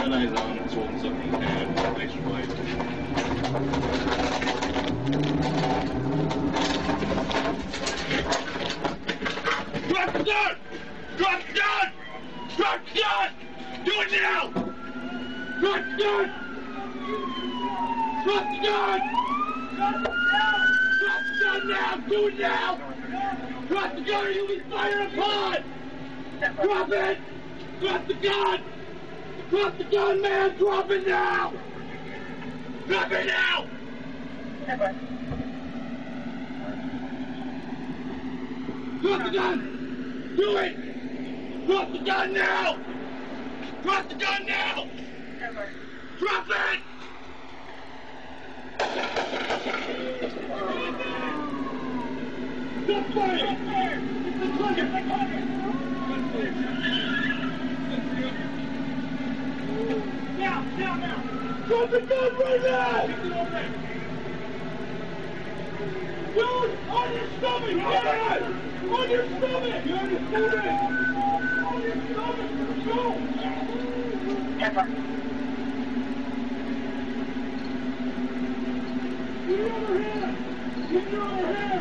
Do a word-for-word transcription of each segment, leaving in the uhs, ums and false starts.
Got eyes on him, holding something in his hand. Nice fight. Drop the gun! Drop the gun! Drop the gun! Do it now! Drop the gun! Drop the gun! Drop the gun now! Do it now! Drop the gun or you'll be fired upon! Drop it! Drop the gun! Drop the gun, man! Drop it now! Drop it now! Drop the gun! Do it! Drop the gun now! Drop the gun now! Drop it! Stop firing! Now, now, now! Drop the gun right now! Dude, on your stomach! Yes! On your stomach! You understand it? On your stomach! Go! Get your other hand! Get your other hand!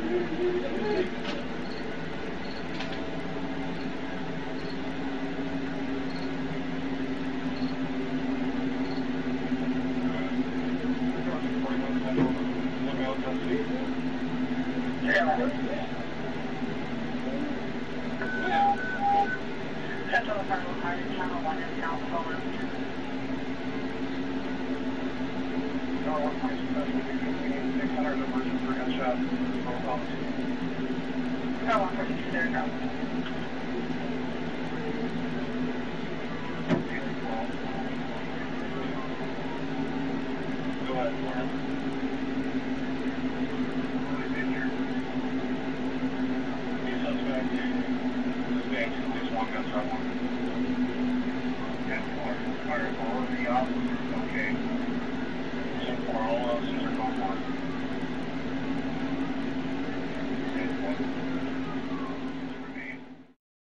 Central Fargo, Karmen, Channel one is now forward. No, one point six hundred emergency for gunshot. No, one point six, there, no. Go ahead, Warren. One gunshot one. ten four. Fire forward, the officers, okay. ten four, all officers are gone one. ten four.